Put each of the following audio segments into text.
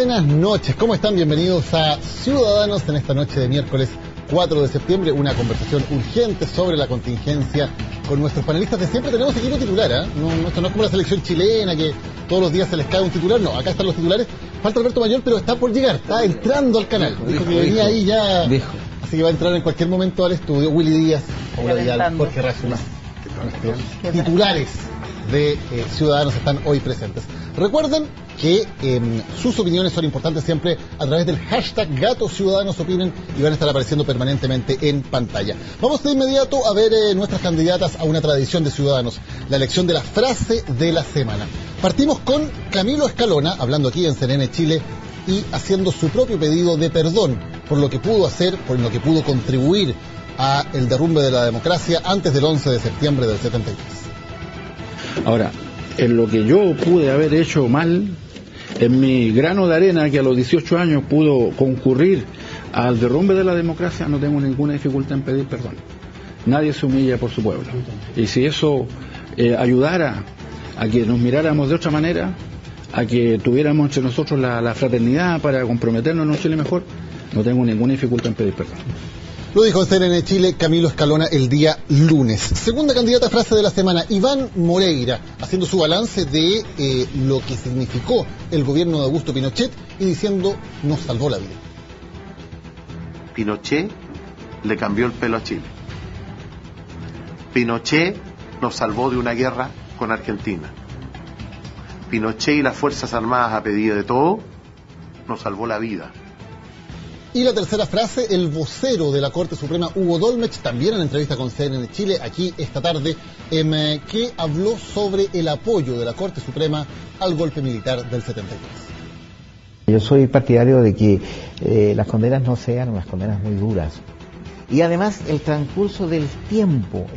buenas noches, ¿cómo están? Bienvenidos a Ciudadanos en esta noche de miércoles 4 de septiembre, una conversación urgente sobre la contingencia con nuestros panelistas de siempre. Tenemos equipo titular, ¿eh? Esto no es como la selección chilena, que todos los días se les cae un titular, no, acá están los titulares. Falta Alberto Mayor, pero está por llegar, está entrando al canal. Dijo que venía ahí ya, así que va a entrar en cualquier momento al estudio. Willy Díaz, Paula Vidal, Jorge Rázula, titulares de Ciudadanos están hoy presentes. Recuerden que sus opiniones son importantes siempre a través del hashtag Gato Ciudadanos Opinen y van a estar apareciendo permanentemente en pantalla. Vamos de inmediato a ver nuestras candidatas a una tradición de Ciudadanos, la elección de la frase de la semana. Partimos con Camilo Escalona, hablando aquí en CNN Chile y haciendo su propio pedido de perdón por lo que pudo hacer, por lo que pudo contribuir a el derrumbe de la democracia antes del 11 de septiembre del 73. Ahora, en lo que yo pude haber hecho mal, en mi grano de arena que a los 18 años pudo concurrir al derrumbe de la democracia, no tengo ninguna dificultad en pedir perdón. Nadie se humilla por su pueblo. Y si eso ayudara a que nos miráramos de otra manera, a que tuviéramos entre nosotros la fraternidad para comprometernos en un Chile mejor, no tengo ninguna dificultad en pedir perdón. Lo dijo en CNN Chile Camilo Escalona el día lunes. Segunda candidata a frase de la semana, Iván Moreira, haciendo su balance de lo que significó el gobierno de Augusto Pinochet y diciendo, nos salvó la vida. Pinochet le cambió el pelo a Chile. Pinochet nos salvó de una guerra con Argentina. Pinochet y las Fuerzas Armadas, a pedido de todo, nos salvó la vida. Y la tercera frase, el vocero de la Corte Suprema, Hugo Dolmetsch, también en entrevista con CNN Chile, aquí esta tarde, que habló sobre el apoyo de la Corte Suprema al golpe militar del 73. Yo soy partidario de que las condenas no sean unas condenas muy duras. Y además el transcurso del tiempo,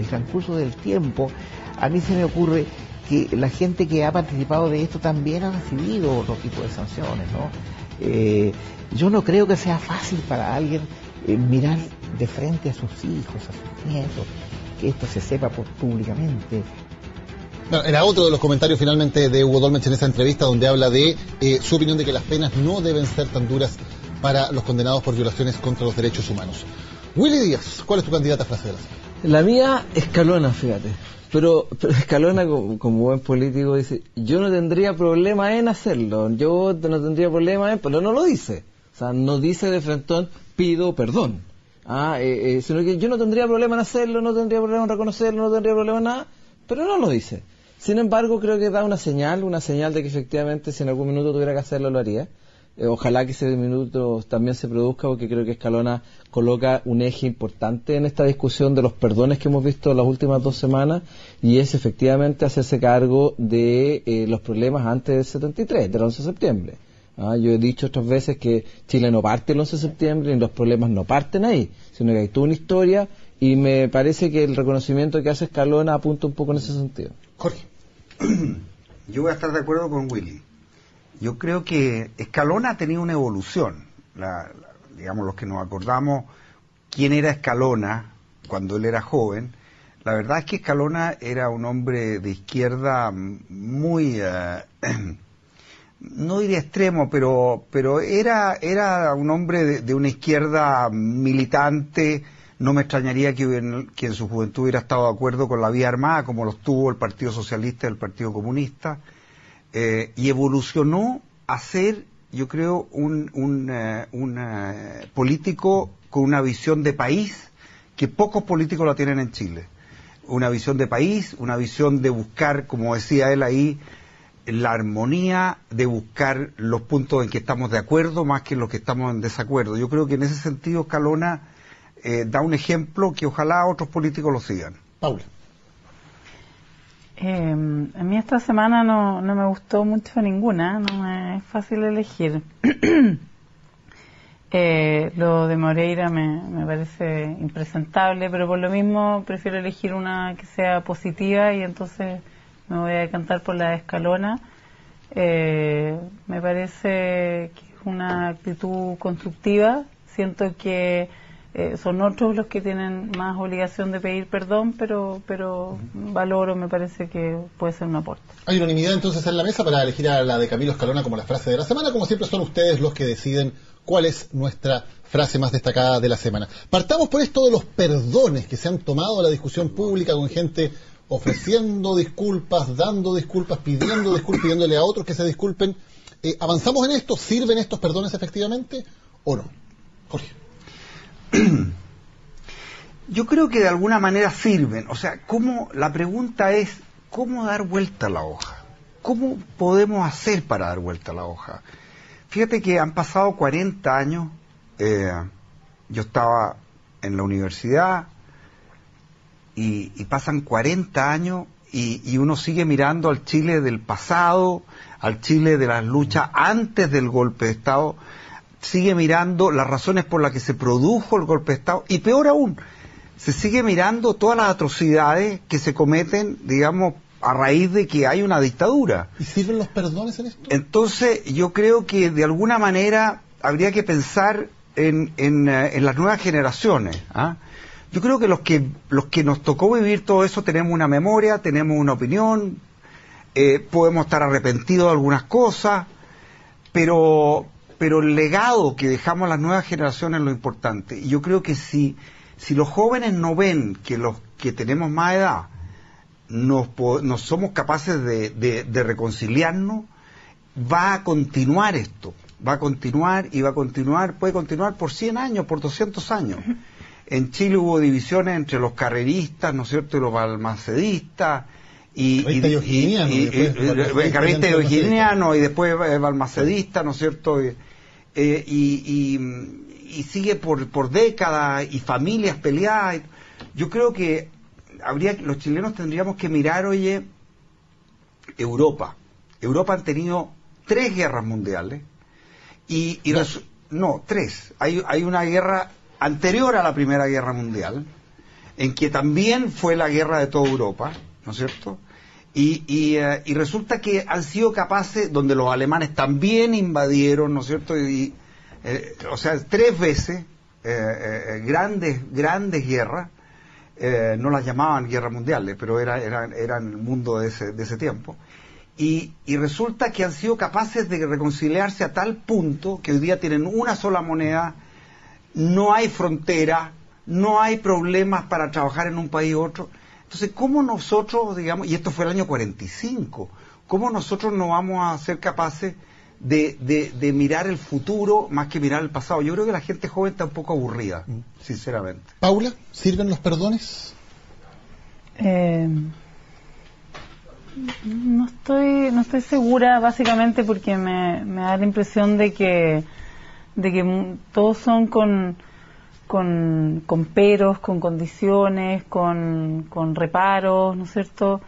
a mí se me ocurre que la gente que ha participado de esto también ha recibido otro tipo de sanciones, ¿no? Yo no creo que sea fácil para alguien mirar de frente a sus hijos, a sus nietos, que esto se sepa públicamente. Bueno, era otro de los comentarios finalmente de Hugo Dolmetsch en esa entrevista, donde habla de su opinión de que las penas no deben ser tan duras para los condenados por violaciones contra los derechos humanos. Willy Díaz, ¿cuál es tu candidata a frase de la semana? La mía, Escalona, fíjate. Pero Escalona, como buen político, dice, yo no tendría problema en hacerlo, yo no tendría problema en... Pero no lo dice. O sea, no dice de frentón, pido perdón. Sino que yo no tendría problema en hacerlo, no tendría problema en reconocerlo, no tendría problema en nada, pero no lo dice. Sin embargo, creo que da una señal de que efectivamente si en algún minuto tuviera que hacerlo, lo haría. Ojalá que ese minuto también se produzca, porque creo que Escalona coloca un eje importante en esta discusión de los perdones que hemos visto las últimas 2 semanas, y es efectivamente hacerse cargo de los problemas antes del 73, del 11 de septiembre. Yo he dicho otras veces que Chile no parte el 11 de septiembre y los problemas no parten ahí, sino que hay toda una historia, y me parece que el reconocimiento que hace Escalona apunta un poco en ese sentido. Jorge. Yo voy a estar de acuerdo con Willy. Yo creo que Escalona ha tenido una evolución. Digamos, los que nos acordamos quién era Escalona cuando él era joven, la verdad es que Escalona era un hombre de izquierda muy... no diría extremo, pero era un hombre de una izquierda militante. No me extrañaría que en su juventud hubiera estado de acuerdo con la vía armada, como los tuvo el Partido Socialista y el Partido Comunista, y evolucionó a ser, yo creo, un político con una visión de país que pocos políticos la tienen en Chile. Una visión de país, una visión de buscar, como decía él ahí, la armonía, de buscar los puntos en que estamos de acuerdo más que en los que estamos en desacuerdo. Yo creo que en ese sentido Escalona da un ejemplo que ojalá otros políticos lo sigan. Paula. A mí esta semana no me gustó mucho ninguna, no me es fácil elegir. Lo de Moreira me parece impresentable, pero por lo mismo prefiero elegir una que sea positiva, y entonces me voy a decantar por la de Escalona. Me parece que es una actitud constructiva. Siento que son otros los que tienen más obligación de pedir perdón, pero valoro, me parece que puede ser un aporte. Hay unanimidad entonces en la mesa para elegir a la de Camilo Escalona como la frase de la semana. Como siempre son ustedes los que deciden cuál es nuestra frase más destacada de la semana. Partamos por esto de los perdones que se han tomado a la discusión pública, con gente ofreciendo disculpas, dando disculpas, pidiéndole a otros que se disculpen. ¿Avanzamos en esto? ¿Sirven estos perdones efectivamente o no? Jorge. Yo creo que de alguna manera sirven. O sea, la pregunta es, ¿cómo dar vuelta a la hoja? ¿Cómo podemos hacer para dar vuelta a la hoja? Fíjate que han pasado 40 años, yo estaba en la universidad y pasan 40 años y uno sigue mirando al Chile del pasado, al Chile de las luchas antes del golpe de Estado, sigue mirando las razones por las que se produjo el golpe de Estado y peor aún, se sigue mirando todas las atrocidades que se cometen, digamos, a raíz de que hay una dictadura. ¿Y sirven los perdones en esto? Entonces, yo creo que de alguna manera habría que pensar en las nuevas generaciones. Yo creo que los que nos tocó vivir todo eso tenemos una memoria, tenemos una opinión, podemos estar arrepentidos de algunas cosas, pero el legado que dejamos a las nuevas generaciones es lo importante. Y yo creo que si los jóvenes no ven que los que tenemos más edad no somos capaces de reconciliarnos, va a continuar esto, va a continuar y va a continuar, puede continuar por 100 años, por 200 años. En Chile hubo divisiones entre los carreristas, ¿no es cierto?, y los balmacedistas, carreristas y eugenianos, y después balmacedistas, ¿no es cierto?, y sigue por décadas, y familias peleadas. Yo creo que los chilenos tendríamos que mirar, oye, Europa han tenido 3 guerras mundiales, no, 3. Hay una guerra anterior a la Primera Guerra Mundial, en que también fue la guerra de toda Europa, ¿no es cierto? Y resulta que han sido capaces, donde los alemanes también invadieron, ¿no es cierto? O sea, 3 veces, grandes guerras, no las llamaban guerras mundiales, pero eran el mundo de ese tiempo. Y resulta que han sido capaces de reconciliarse a tal punto que hoy día tienen una sola moneda, no hay frontera, no hay problemas para trabajar en un país u otro. Entonces, ¿cómo nosotros, digamos, y esto fue el año 45, cómo nosotros no vamos a ser capaces de mirar el futuro más que mirar el pasado? Yo creo que la gente joven está un poco aburrida, sinceramente. Paula, ¿sirven los perdones? No estoy segura, básicamente porque me da la impresión de que todos son con peros, con condiciones, con reparos, ¿no es cierto?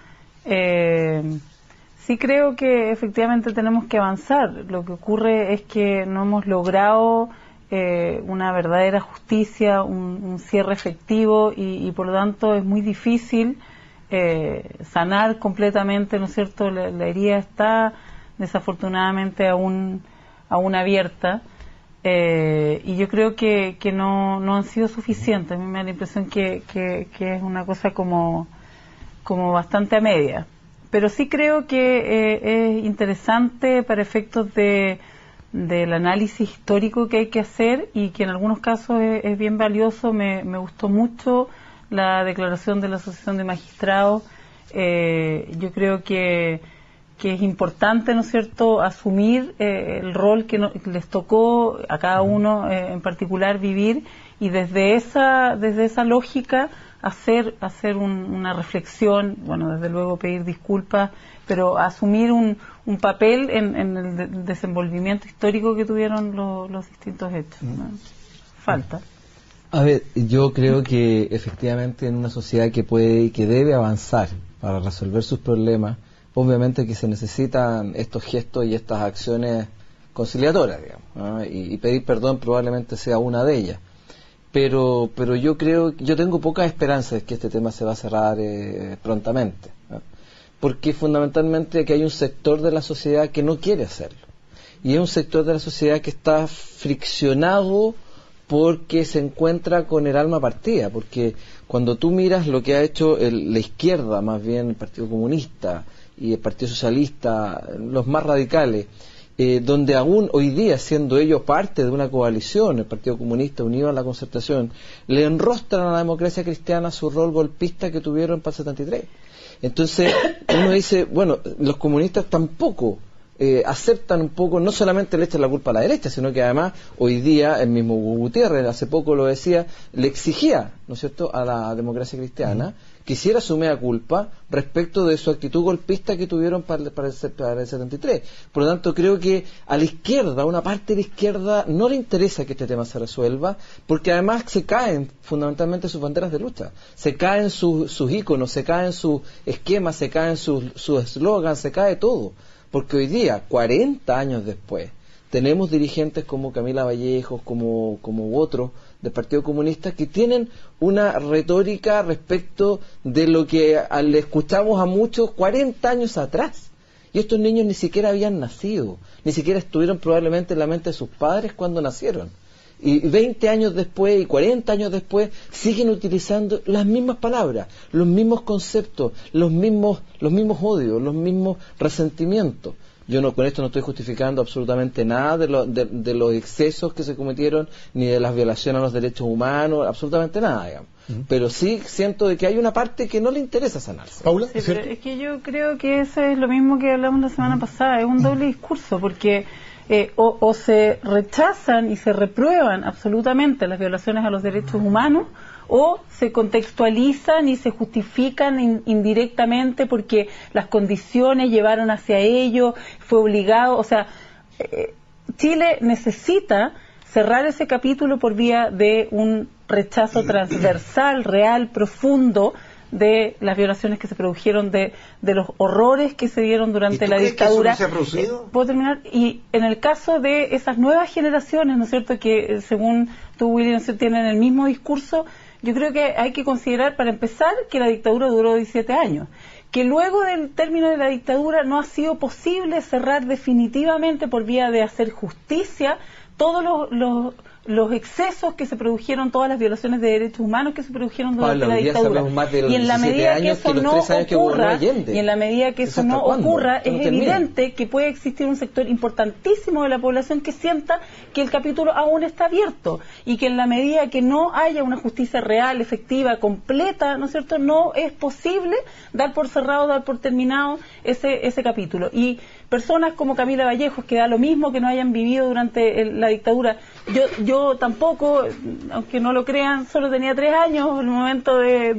Sí creo que efectivamente tenemos que avanzar. Lo que ocurre es que no hemos logrado una verdadera justicia, un cierre efectivo y por lo tanto es muy difícil sanar completamente, ¿no es cierto? La herida está desafortunadamente aún abierta. Y yo creo que no han sido suficientes. A mí me da la impresión que es una cosa como bastante a media. Pero sí creo que es interesante para efectos del análisis histórico que hay que hacer y que en algunos casos es bien valioso. Me gustó mucho la declaración de la Asociación de Magistrados. Yo creo que es importante, ¿no es cierto?, asumir el rol que les tocó a cada uno en particular vivir y desde esa lógica hacer una reflexión, bueno, desde luego pedir disculpas, pero asumir un papel en el desenvolvimiento histórico que tuvieron los distintos hechos, ¿no? Falta. A ver, yo creo que efectivamente en una sociedad que puede y que debe avanzar para resolver sus problemas, obviamente que se necesitan estos gestos y estas acciones conciliatorias, digamos, ¿no? Y pedir perdón probablemente sea una de ellas. Pero yo tengo pocas esperanzas de que este tema se va a cerrar prontamente, ¿no? Porque fundamentalmente que hay un sector de la sociedad que no quiere hacerlo. Y es un sector de la sociedad que está friccionado porque se encuentra con el alma partida, porque cuando tú miras lo que ha hecho la izquierda, más bien el Partido Comunista y el Partido Socialista, los más radicales, donde aún hoy día, siendo ellos parte de una coalición, el Partido Comunista unido a la Concertación, le enrostran a la democracia cristiana su rol golpista que tuvieron para el 73. Entonces uno dice, bueno, los comunistas tampoco aceptan un poco, no solamente le echan la culpa a la derecha, sino que además hoy día el mismo Hugo Gutiérrez, hace poco lo decía, le exigía, ¿no es cierto?, a la democracia cristiana que hiciera su mea culpa respecto de su actitud golpista que tuvieron para el 73. Por lo tanto, creo que a la izquierda, a una parte de la izquierda, no le interesa que este tema se resuelva, porque además se caen fundamentalmente sus banderas de lucha, se caen sus íconos, se caen sus esquemas, se caen sus eslogans, se cae todo. Porque hoy día, 40 años después, tenemos dirigentes como Camila Vallejos, como otros del Partido Comunista, que tienen una retórica respecto de lo que le escuchamos a muchos 40 años atrás. Y estos niños ni siquiera habían nacido, ni siquiera estuvieron probablemente en la mente de sus padres cuando nacieron. Y 20 años después y 40 años después siguen utilizando las mismas palabras, los mismos conceptos, los mismos odios, los mismos resentimientos. Yo con esto no estoy justificando absolutamente nada de los excesos que se cometieron, ni de las violaciones a los derechos humanos, absolutamente nada, digamos. Pero sí siento de que hay una parte que no le interesa sanarse. Paula, sí, pero es que yo creo que eso es lo mismo que hablamos la semana pasada, es un doble discurso, porque o se rechazan y se reprueban absolutamente las violaciones a los derechos humanos, o se contextualizan y se justifican indirectamente porque las condiciones llevaron hacia ello, fue obligado. O sea, Chile necesita cerrar ese capítulo por vía de un rechazo transversal, real, profundo, de las violaciones que se produjeron, de los horrores que se dieron durante la dictadura. ¿Que eso no se ha producido? ¿Puedo terminar? Y en el caso de esas nuevas generaciones, ¿no es cierto?, que según tú, William, tienen el mismo discurso, yo creo que hay que considerar, para empezar, que la dictadura duró 17 años. Que luego del término de la dictadura no ha sido posible cerrar definitivamente por vía de hacer justicia todos los excesos que se produjeron, todas las violaciones de derechos humanos que se produjeron durante la dictadura. Y en la medida que eso no ocurra, es evidente que puede existir un sector importantísimo de la población que sienta que el capítulo aún está abierto, y que en la medida que no haya una justicia real, efectiva, completa, ¿no es cierto?, no es posible dar por cerrado, dar por terminado ese capítulo. Y personas como Camila Vallejos, que da lo mismo que no hayan vivido durante la dictadura. Yo tampoco, aunque no lo crean, solo tenía 3 años en el momento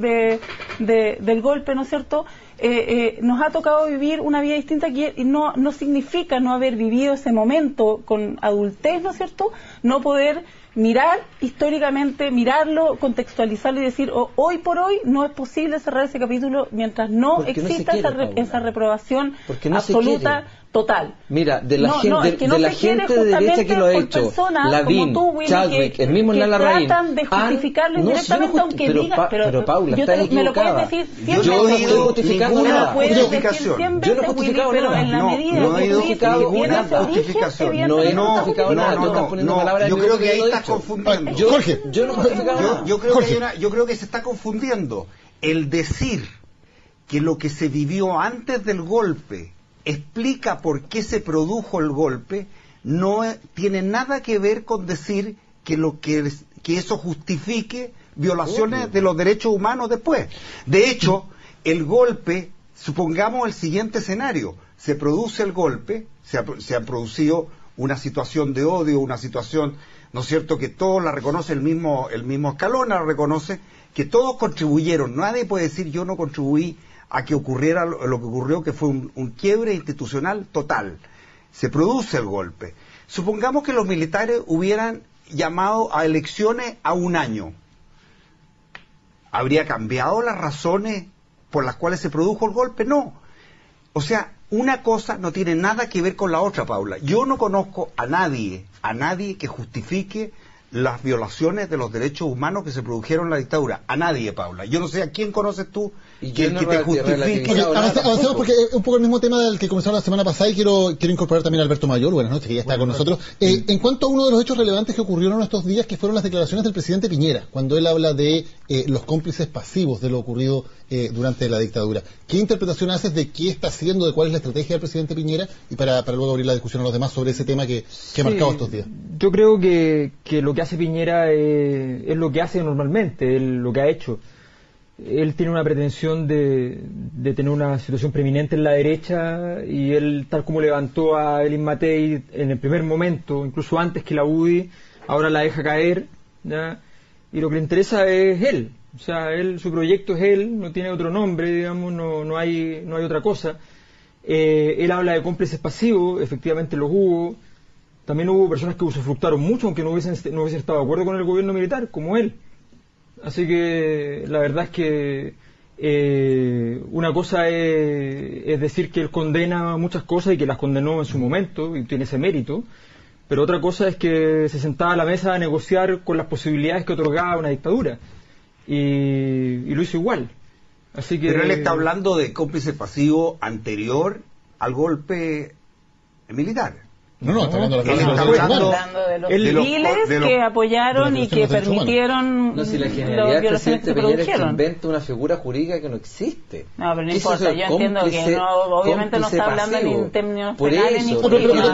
del golpe, ¿no es cierto? Nos ha tocado vivir una vida distinta, que no significa no haber vivido ese momento con adultez, ¿no es cierto?, no poder mirar históricamente, mirarlo, contextualizarlo y decir, hoy por hoy no es posible cerrar ese capítulo mientras no exista esa reprobación absoluta, total. Mira, de la gente de derecha que lo ha hecho, Lavín, Chadwick, el mismo Lala Raín, tratan de justificarlo indirectamente, aunque digan, pero Paula, estás equivocada. Yo no estoy justificando nada. Yo no he justificado nada. En la medida no he justificado ninguna justificación. No he justificado nada. Tú estás poniendo palabras en yo creo que ahí estás confundiendo. Yo no he justificado nada. Yo creo que se está confundiendo el decir que lo que se vivió antes del golpe explica por qué se produjo el golpe. No tiene nada que ver con decir que eso justifique violaciones de los derechos humanos después. De hecho, el golpe, supongamos el siguiente escenario: se produce el golpe, se ha producido una situación de odio, una situación, ¿no es cierto?, que todos la reconoce, el mismo Escalona la reconoce, que todos contribuyeron. Nadie puede decir yo no contribuí a que ocurriera lo que ocurrió, que fue un quiebre institucional total. Se produce el golpe. Supongamos que los militares hubieran llamado a elecciones a 1 año. ¿Habría cambiado las razones por las cuales se produjo el golpe? No. O sea, una cosa no tiene nada que ver con la otra, Paula. Yo no conozco a nadie que justifique las violaciones de los derechos humanos que se produjeron en la dictadura. A nadie, Paula. Yo no sé a quién conoces tú que te justifique. Avancemos porque es un poco el mismo tema del que comenzamos la semana pasada y quiero incorporar también a Alberto Mayor, buenas noches, que ya está con nosotros. En cuanto a uno de los hechos relevantes que ocurrieron estos días, que fueron las declaraciones del presidente Piñera, cuando él habla de los cómplices pasivos de lo ocurrido durante la dictadura. ¿Qué interpretación haces de qué está haciendo, de cuál es la estrategia del presidente Piñera? Y para luego abrir la discusión a los demás sobre ese tema que ha marcado estos días. Yo creo que lo que hace Piñera es lo que hace normalmente, lo que ha hecho. Él tiene una pretensión de tener una situación preeminente en la derecha, y él, tal como levantó a Elin Matei en el primer momento, incluso antes que la UDI, ahora la deja caer, ¿ya? Y lo que le interesa es él. O sea, su proyecto es él, no tiene otro nombre, digamos, no hay otra cosa. Él habla de cómplices pasivos, efectivamente los hubo. También hubo personas que usufructaron mucho, aunque no hubiesen estado de acuerdo con el gobierno militar, como él. Así que la verdad es que una cosa es decir que él condena muchas cosas y que las condenó en su momento y tiene ese mérito, pero otra cosa es que se sentaba a la mesa a negociar con las posibilidades que otorgaba una dictadura y lo hizo igual. Así que... Pero él está hablando de cómplice pasivo anterior al golpe militar. No, está hablando de los civiles que apoyaron y que permitieron las violaciones que se produjeron. Inventa una figura jurídica que no existe. No, pero no importa, yo entiendo que obviamente no está hablando ni en términos penales ni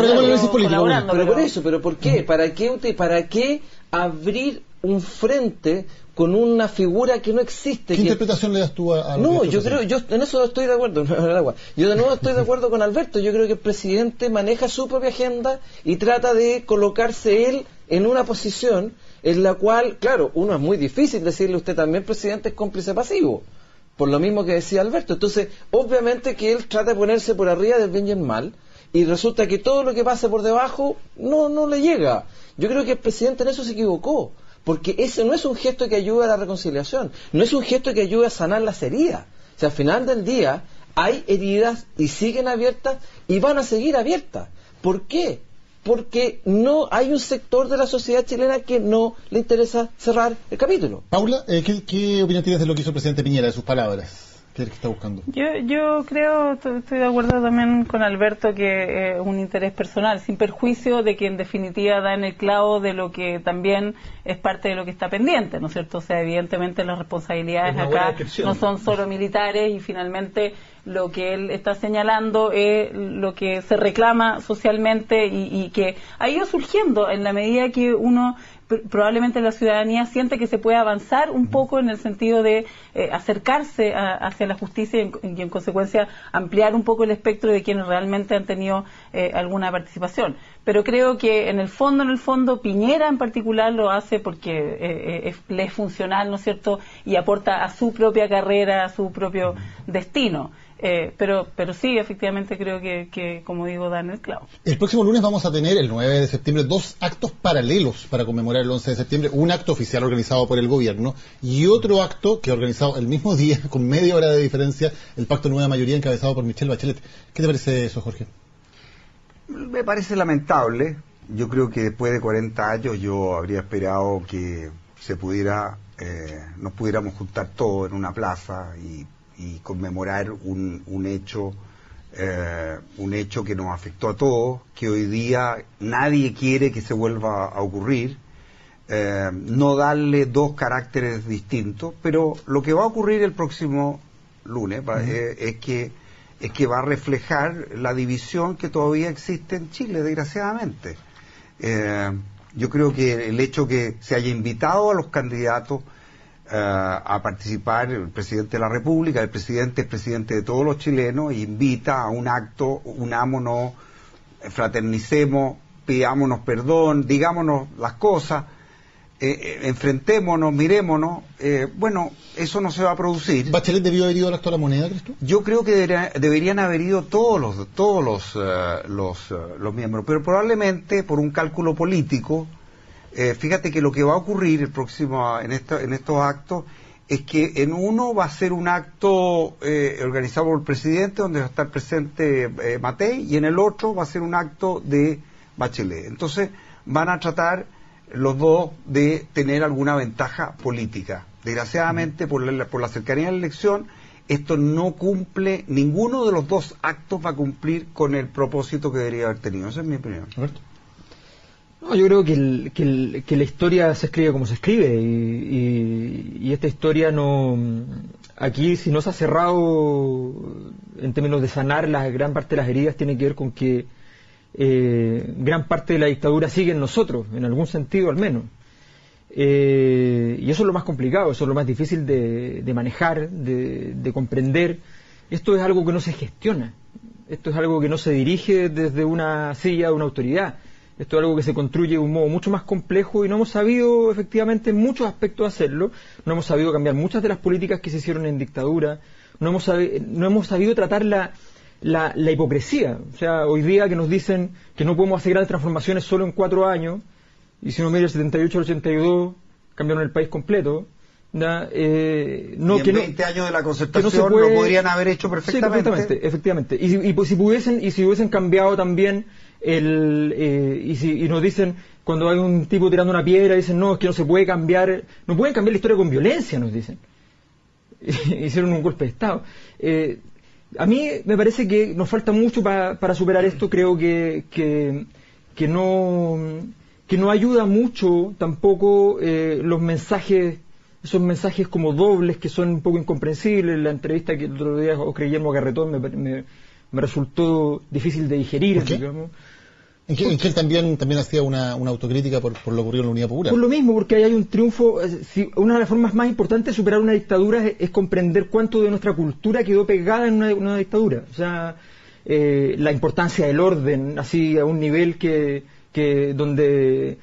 pero ¿por qué? ¿Para qué abrir un frente con una figura que no existe? ¿Qué interpretación le das tú a No, yo en eso estoy de acuerdo. Yo de nuevo estoy de acuerdo con Alberto. Yo creo que el presidente maneja su propia agenda y trata de colocarse él en una posición en la cual, claro, uno es muy difícil decirle usted también, presidente, es cómplice pasivo, por lo mismo que decía Alberto. Entonces, obviamente que él trata de ponerse por arriba del bien y el mal, y resulta que todo lo que pasa por debajo no le llega. Yo creo que el presidente en eso se equivocó, porque ese no es un gesto que ayude a la reconciliación, no es un gesto que ayude a sanar las heridas. O sea, al final del día hay heridas y siguen abiertas y van a seguir abiertas. ¿Por qué? Porque no hay un sector de la sociedad chilena que no le interesa cerrar el capítulo. Paula, ¿qué opinión tienes de lo que hizo el presidente Piñera, de sus palabras? ¿Qué es lo que está buscando? Yo creo, estoy de acuerdo también con Alberto, que es un interés personal, sin perjuicio de que en definitiva da en el clavo de lo que también es parte de lo que está pendiente, ¿no es cierto? O sea, evidentemente las responsabilidades acá no son solo militares, y finalmente lo que él está señalando es lo que se reclama socialmente y que ha ido surgiendo en la medida que uno, probablemente la ciudadanía, siente que se puede avanzar un poco en el sentido de acercarse hacia la justicia y en consecuencia ampliar un poco el espectro de quienes realmente han tenido alguna participación. Pero creo que en el fondo, Piñera en particular lo hace porque le es funcional, ¿no es cierto?, y aporta a su propia carrera, a su propio destino. Pero sí, efectivamente creo que, como digo, da en el clavo. El próximo lunes vamos a tener, el 9 de septiembre, 2 actos paralelos para conmemorar el 11 de septiembre. Un acto oficial organizado por el gobierno y otro acto que ha organizado el mismo día, con media hora de diferencia, el Pacto Nueva Mayoría, encabezado por Michelle Bachelet. ¿Qué te parece eso, Jorge? Me parece lamentable. Yo creo que después de 40 años yo habría esperado que nos pudiéramos juntar todos en una plaza y conmemorar un hecho que nos afectó a todos, que hoy día nadie quiere que se vuelva a ocurrir, no darle dos caracteres distintos, pero lo que va a ocurrir el próximo lunes es que va a reflejar la división que todavía existe en Chile, desgraciadamente. Yo creo que el hecho que se haya invitado a los candidatos a participar, el presidente de la República, el presidente es presidente de todos los chilenos, e invita a un acto, unámonos, fraternicemos, pidámonos perdón, digámonos las cosas, enfrentémonos, mirémonos. Bueno, eso no se va a producir. ¿Bachelet debió haber ido al acto de la moneda, crees tú? Yo creo que deberían haber ido todos los miembros, pero probablemente por un cálculo político. Fíjate que lo que va a ocurrir el próximo en estos actos es que en uno va a ser un acto organizado por el presidente, donde va a estar presente Matei, y en el otro va a ser un acto de Bachelet. Entonces van a tratar los dos de tener alguna ventaja política. Desgraciadamente, por la cercanía de la elección, esto no cumple, ninguno de los dos actos va a cumplir con el propósito que debería haber tenido. Esa es mi opinión. ¿Roberto? No, yo creo que la historia se escribe como se escribe y esta historia no... Aquí, si no se ha cerrado en términos de sanar la gran parte de las heridas, tiene que ver con que gran parte de la dictadura sigue en nosotros, en algún sentido al menos. Y eso es lo más complicado, eso es lo más difícil de manejar, de comprender. Esto es algo que no se gestiona, esto es algo que no se dirige desde una silla de una autoridad. Esto es algo que se construye de un modo mucho más complejo y no hemos sabido efectivamente en muchos aspectos hacerlo. No hemos sabido cambiar muchas de las políticas que se hicieron en dictadura. No hemos sabido tratar la hipocresía. O sea, hoy día que nos dicen que no podemos hacer grandes transformaciones solo en 4 años, y si uno mira el 78 al 82, cambiaron el país completo. No, y en 20 años de la concertación lo podrían haber hecho perfectamente. Sí, efectivamente. Y si hubiesen cambiado también y nos dicen, cuando hay un tipo tirando una piedra, dicen, no, es que no se puede cambiar, no pueden cambiar la historia con violencia, nos dicen. Hicieron un golpe de Estado. A mí me parece que nos falta mucho para superar esto. Creo que no ayuda mucho tampoco los mensajes, esos mensajes como dobles que son un poco incomprensibles. La entrevista que el otro día Oscar Guillermo Garretón me resultó difícil de digerir, digamos. En que él también hacía una autocrítica por lo ocurrido en la Unidad Popular. Por lo mismo, porque ahí hay un triunfo. Una de las formas más importantes de superar una dictadura es comprender cuánto de nuestra cultura quedó pegada en una dictadura. O sea, la importancia del orden, así a un nivel que donde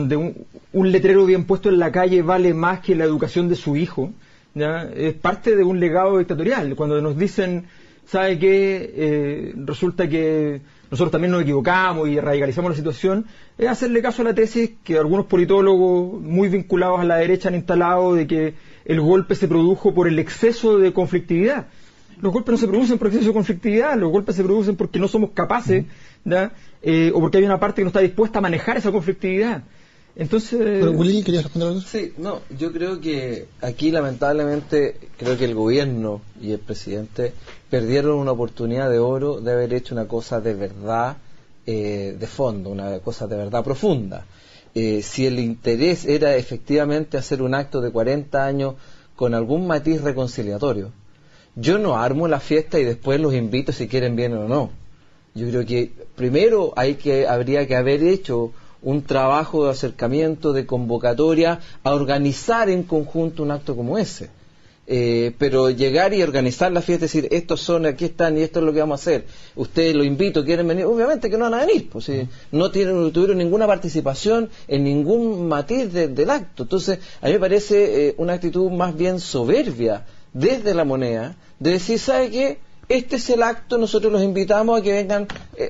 un letrero bien puesto en la calle vale más que la educación de su hijo, ¿ya? Es parte de un legado dictatorial. Cuando nos dicen, ¿sabe qué? Resulta que nosotros también nos equivocamos y radicalizamos la situación, es hacerle caso a la tesis que algunos politólogos muy vinculados a la derecha han instalado de que el golpe se produjo por el exceso de conflictividad. Los golpes no se producen por exceso de conflictividad, los golpes se producen porque no somos capaces, ¿ya? O porque hay una parte que no está dispuesta a manejar esa conflictividad. Entonces... Pero Willy, ¿querías responder algo? Sí, no, yo creo que aquí lamentablemente creo que el gobierno y el presidente perdieron una oportunidad de oro de haber hecho una cosa de verdad de fondo, una cosa de verdad profunda. Si el interés era efectivamente hacer un acto de 40 años con algún matiz reconciliatorio, yo no armo la fiesta y después los invito si quieren vienen o no. Yo creo que primero habría que haber hecho un trabajo de acercamiento, de convocatoria, a organizar en conjunto un acto como ese. Pero llegar y organizar la fiesta, decir, estos son, aquí están y esto es lo que vamos a hacer, ustedes los invito, quieren venir, obviamente que no van a venir, pues no tuvieron ninguna participación en ningún matiz del acto. Entonces, a mí me parece una actitud más bien soberbia desde la Moneda, de decir, ¿sabe qué? Este es el acto, nosotros los invitamos a que vengan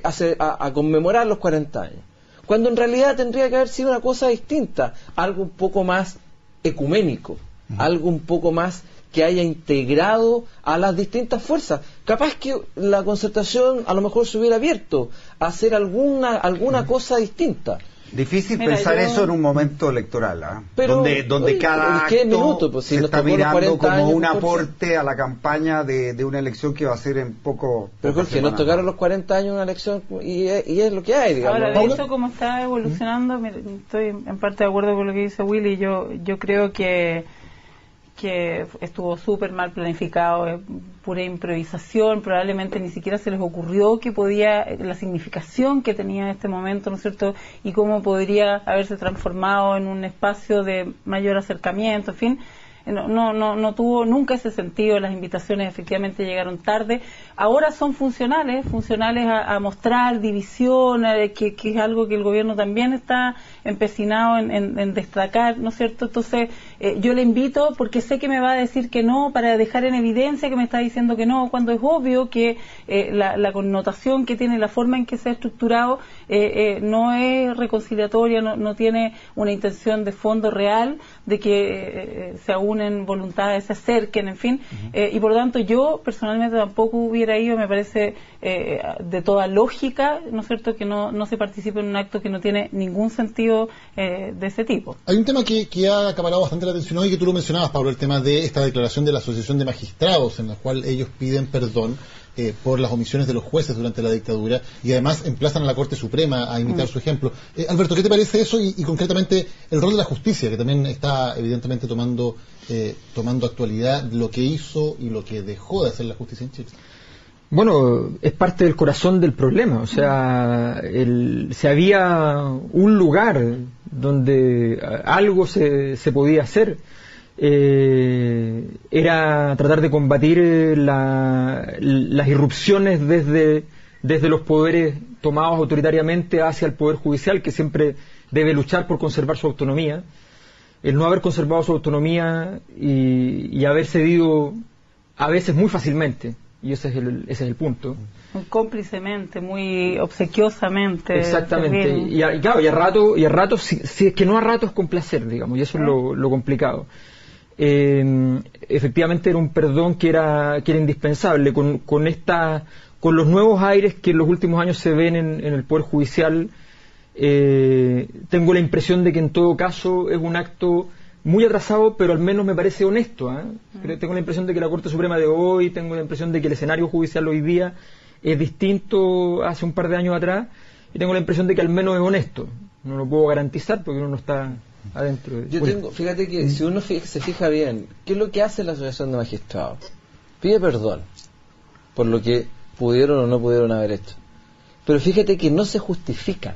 a conmemorar los 40 años. Cuando en realidad tendría que haber sido una cosa distinta, algo un poco más ecuménico, algo un poco más que haya integrado a las distintas fuerzas. Capaz que la concertación a lo mejor se hubiera abierto a hacer alguna cosa distinta. Difícil pensar eso en un momento electoral, donde cada acto se está mirando como un aporte a la campaña de una elección que va a ser en poco. Pero Jorge, nos tocaron los 40 años una elección y es lo que hay, digamos. Ahora, de hecho, como está evolucionando, estoy en parte de acuerdo con lo que dice Willy. Yo creo que estuvo súper mal planificado, pura improvisación, probablemente ni siquiera se les ocurrió que podía, la significación que tenía este momento, ¿no es cierto?, y cómo podría haberse transformado en un espacio de mayor acercamiento, en fin. No tuvo nunca ese sentido. Las invitaciones efectivamente llegaron tarde. Ahora son funcionales a mostrar división, que es algo que el gobierno también está empecinado en destacar, ¿no es cierto? Entonces, yo le invito porque sé que me va a decir que no, para dejar en evidencia que me está diciendo que no, cuando es obvio que la connotación que tiene, la forma en que se ha estructurado, no es reconciliatoria, no tiene una intención de fondo real de que se unen voluntades, se acerquen, en fin, y por lo tanto yo personalmente tampoco hubiera ido. Me parece de toda lógica, ¿no es cierto?, que no se participe en un acto que no tiene ningún sentido de ese tipo. Hay un tema que ha acaparado bastante la atención hoy, que tú lo mencionabas, Pablo, el tema de esta declaración de la Asociación de Magistrados, en la cual ellos piden perdón por las omisiones de los jueces durante la dictadura, y además emplazan a la Corte Suprema a imitar su ejemplo. Alberto, ¿qué te parece eso y concretamente el rol de la justicia, que también está evidentemente tomando actualidad, lo que hizo y lo que dejó de hacer la justicia en Chile? Bueno, es parte del corazón del problema. O sea, si había un lugar donde algo se podía hacer, era tratar de combatir las irrupciones desde los poderes tomados autoritariamente hacia el Poder Judicial, que siempre debe luchar por conservar su autonomía. El no haber conservado su autonomía y haber cedido a veces muy fácilmente. Y ese es el punto. Muy cómplicemente, muy obsequiosamente. Exactamente. Y a rato, si es que no a ratos complacer, digamos, y eso es lo complicado. Efectivamente era un perdón que era indispensable. Con los nuevos aires que en los últimos años se ven en el Poder Judicial, tengo la impresión de que en todo caso es un acto muy atrasado, pero al menos me parece honesto. Tengo la impresión de que la Corte Suprema de hoy, tengo la impresión de que el escenario judicial hoy día es distinto hace un par de años atrás, y tengo la impresión de que al menos es honesto. No lo puedo garantizar porque uno no está adentro. Fíjate que si uno se fija bien, ¿qué es lo que hace la Asociación de Magistrados? Pide perdón por lo que pudieron o no pudieron haber hecho. Pero fíjate que no se justifican.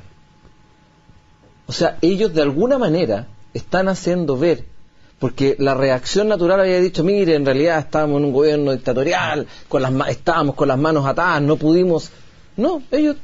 O sea, ellos de alguna manera están haciendo ver, porque la reacción natural había dicho, mire, en realidad estábamos en un gobierno dictatorial, estábamos con las manos atadas, no pudimos. No, ellos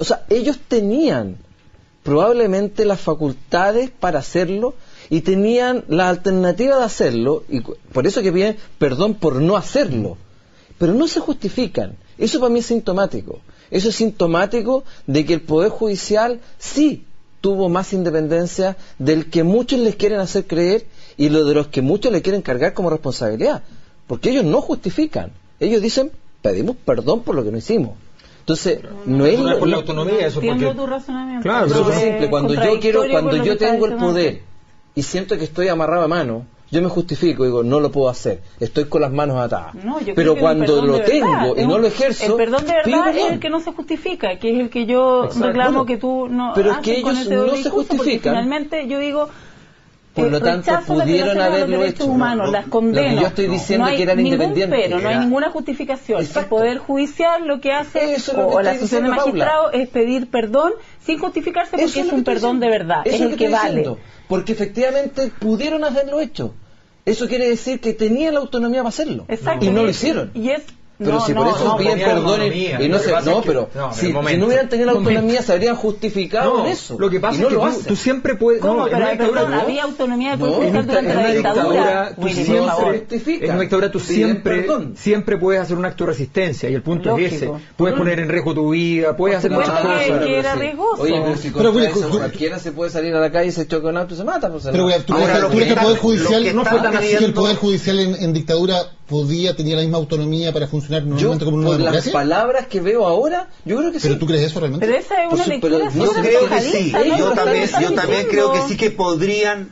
tenían probablemente las facultades para hacerlo y tenían la alternativa de hacerlo, y por eso que piden perdón por no hacerlo, pero no se justifican. Eso para mí es sintomático. Eso es sintomático de que el Poder Judicial sí tuvo más independencia del que muchos les quieren hacer creer y lo de los que muchos le quieren cargar como responsabilidad, porque ellos no justifican. Ellos dicen, pedimos perdón por lo que no hicimos. Entonces, no es por la autonomía, eso porque tu razonamiento. Claro, es súper simple. Cuando yo tengo el poder y siento que estoy amarrado a mano, yo me justifico, digo, no lo puedo hacer, estoy con las manos atadas. Pero cuando lo tengo y no lo ejerzo, el perdón de verdad es el que no se justifica, que es el que yo reclamo que tú no. Pero es que ellos no se justifican. Finalmente yo digo, por lo tanto pudieron haberlo hecho. Las condeno. Lo que yo estoy diciendo es que eran independientes. Pero no hay ninguna justificación. El Poder Judicial lo que hace, o la Asociación de Magistrados, es pedir perdón sin justificarse, porque es un perdón de verdad, es el que vale. Porque efectivamente pudieron haberlo hecho. Eso quiere decir que tenían la autonomía para hacerlo. Exacto. Y no lo hicieron. Pero si por eso piden perdón y no se... No, pero si no hubieran tenido la autonomía se habrían justificado en eso. Lo que pasa es que tú siempre puedes... ¿Cómo? Había autonomía de Poder Judicial durante la dictadura. En una dictadura tú siempre puedes hacer un acto de resistencia, y el punto es ese. Puedes poner en riesgo tu vida, puedes hacer muchas cosas. Que era riesgoso. Oye, pero si contra eso cualquiera se puede salir a la calle y se choca un auto y se mata. Pero tú crees que el Poder Judicial no fue tan así, que el Poder Judicial en dictadura tenía la misma autonomía para funcionar normalmente como una democracia. Las palabras que veo ahora, yo creo que sí. ¿Pero tú crees eso realmente? Pero esa es una lectura creo que sí. Yo también creo que sí, que podrían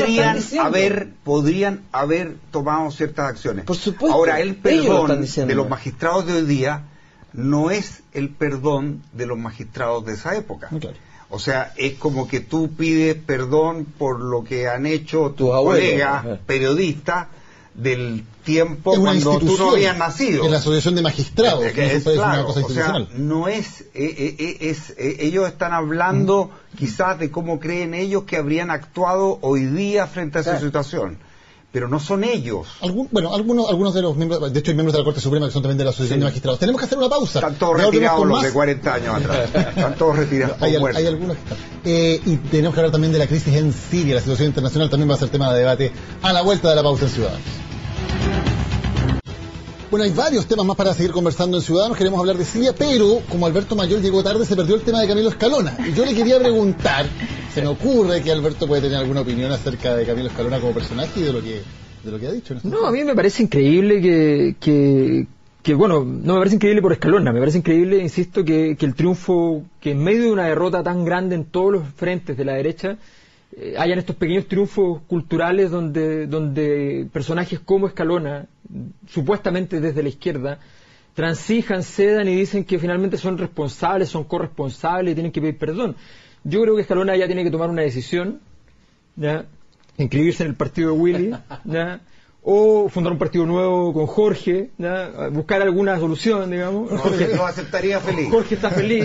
haber tomado ciertas acciones. Por supuesto. Ahora, el perdón de los magistrados de hoy día no es el perdón de los magistrados de esa época. Claro. O sea, es como que tú pides perdón por lo que han hecho tus colegas periodistas del tiempo cuando tú no habías nacido. En la Asociación de Magistrados. Claro, una cosa institucional. O sea, no ellos están hablando quizás de cómo creen ellos que habrían actuado hoy día frente a esa situación. pero no son ellos. Algunos de los miembros, de hecho hay miembros de la Corte Suprema que son también de la Asociación de Magistrados. Tenemos que hacer una pausa. Están todos retirados los de 40 años atrás. Están todos retirados. Hay algunos que están. Y tenemos que hablar también de la crisis en Siria. La situación internacional también va a ser tema de debate a la vuelta de la pausa en Ciudadanos. Bueno, hay varios temas más para seguir conversando en Ciudadanos. Queremos hablar de Siria, pero como Alberto Mayor llegó tarde, se perdió el tema de Camilo Escalona. Y yo le quería preguntar, se me ocurre que Alberto puede tener alguna opinión acerca de Camilo Escalona como personaje y de lo que ha dicho. No, a mí me parece increíble que bueno, no me parece increíble por Escalona, me parece increíble, insisto, que el triunfo, que en medio de una derrota tan grande en todos los frentes de la derecha, hayan estos pequeños triunfos culturales donde personajes como Escalona, supuestamente desde la izquierda, transijan, cedan y dicen que finalmente son responsables, son corresponsables y tienen que pedir perdón. Yo creo que Escalona ya tiene que tomar una decisión, ¿ya? Inscribirse en el partido de Willy, ¿ya? O fundar un partido nuevo con Jorge, ¿ya? Buscar alguna solución, digamos. Jorge lo aceptaría feliz. Jorge está feliz.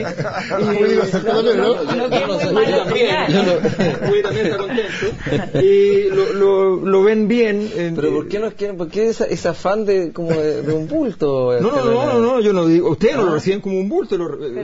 Willy también está contento. Y lo ven bien. Pero ¿por qué no quieren? ¿Por qué ese afán de un bulto? No, yo no digo. Ustedes no lo reciben como un bulto.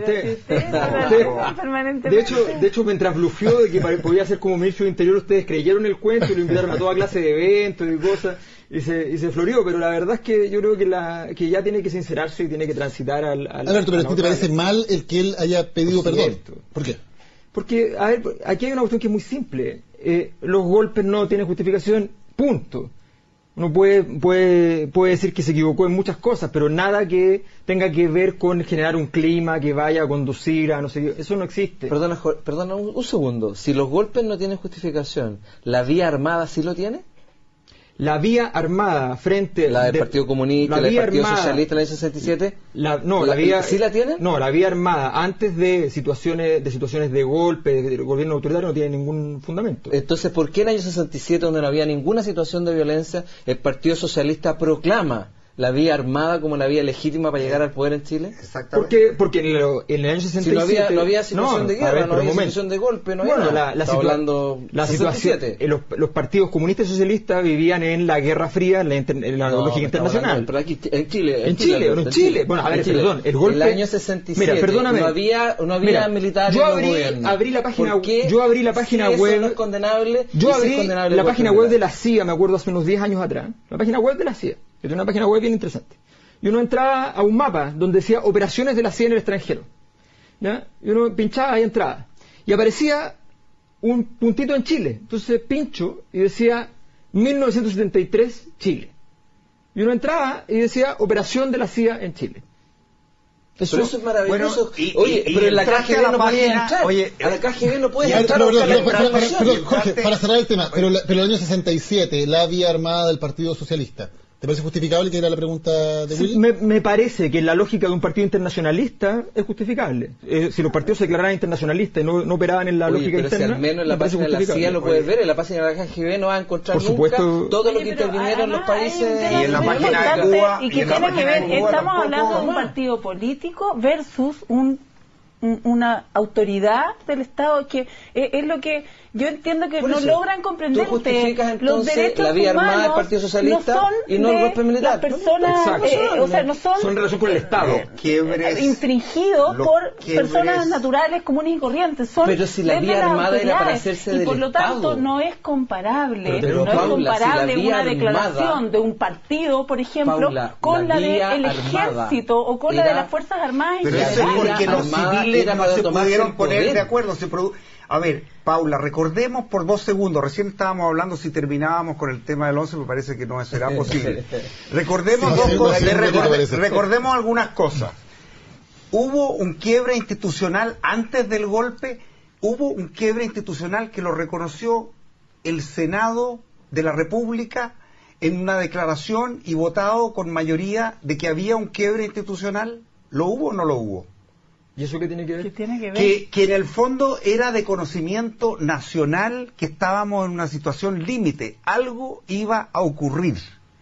De hecho, mientras blufió de que podía ser como ministro de Interior, ustedes creyeron el cuento y lo invitaron a toda clase de eventos y cosas. Y se floreó, pero la verdad es que yo creo que ya tiene que sincerarse y tiene que transitar al Alberto, pero ¿a ti te parece mal el que él haya pedido perdón? ¿Por qué? Porque, a ver, aquí hay una cuestión que es muy simple. Los golpes no tienen justificación, punto. Uno puede decir que se equivocó en muchas cosas, pero nada que tenga que ver con generar un clima que vaya a conducir a no sé qué. Eso no existe. Perdona un segundo. Si los golpes no tienen justificación, ¿la vía armada sí lo tiene? La vía armada frente... ¿La del Partido Comunista, la del Partido Socialista, la del 67? ¿Sí la tiene? No, la vía armada, antes de situaciones de golpe, de gobierno autoritario, no tiene ningún fundamento. Entonces, ¿por qué en el año 67, donde no había ninguna situación de violencia, el Partido Socialista proclama la vía armada como la vía legítima para llegar al poder en Chile? Porque en el año 67... Si no había situación de guerra, no había situación de golpe, no había nada. La situación... Los partidos comunistas y socialistas vivían en la Guerra Fría, en la lógica internacional. Pero aquí, en Chile. Bueno, a ver, perdón, el golpe... En el año 67, mira, perdóname, no había militares en el gobierno. Abrí la página web... No es condenable, yo abrí la página web de la CIA, me acuerdo, hace unos 10 años atrás. La página web de la CIA. Que tiene una página web bien interesante. Y uno entraba a un mapa donde decía operaciones de la CIA en el extranjero. ¿Ya? Y uno pinchaba ahí entrada. Y aparecía un puntito en Chile. Entonces pincho y decía 1973 Chile. Y uno entraba y decía operación de la CIA en Chile. Pero eso es maravilloso. Bueno, pero en la KGB no podía entrar. A la KGB no puede entrar. Jorge, para cerrar el tema, pero el año 67, la vía armada del Partido Socialista, ¿te parece justificable, que era la pregunta de Willy? Me parece que la lógica de un partido internacionalista es justificable. Si los partidos se declararan internacionalistas y no operaban en la lógica pero interna... si al menos en la página de la CIA lo puedes ver, en la página de la KGB no vas a encontrar por supuesto, nunca todo lo que intervinieron en los países... Y en la página de Cuba... Y que tiene que ver, estamos hablando de un partido político versus una autoridad del Estado, que es lo que yo entiendo que no logran comprender. Tú justificas entonces los derechos la vía armada del Partido Socialista no y no el golpe militar. Las personas, o sea, no son en relación con el Estado. Infringidos por personas naturales, comunes y corrientes. Son pero si la vía armada era para hacerse del Estado. Y por lo tanto Estado. No es comparable. Pero, no es Paula, comparable si una declaración armada, de un partido, por ejemplo, Paula, con la del armada ejército o con la de las Fuerzas Armadas. Pero eso es porque los civiles no se pudieron poner de acuerdo. A ver, Paula, recordemos por 2 segundos, recién estábamos hablando si terminábamos con el tema del 11, me parece que no será posible. Recordemos dos cosas, recordemos algunas cosas. Hubo un quiebre institucional antes del golpe, hubo un quiebre institucional que lo reconoció el Senado de la República en una declaración y votado con mayoría de que había un quiebre institucional. ¿Lo hubo o no lo hubo? ¿Y eso qué tiene que ver? ¿Qué tiene que ver? Que en el fondo era de conocimiento nacional que estábamos en una situación límite. Algo iba a ocurrir.